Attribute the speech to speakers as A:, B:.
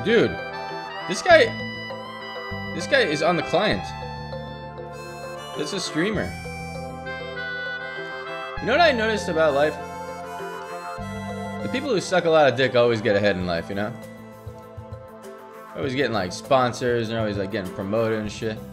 A: Dude, this guy is on the client. This is a streamer. You know what I noticed about life? The people who suck a lot of dick always get ahead in life, you know? Always getting like sponsors and always like getting promoted and shit.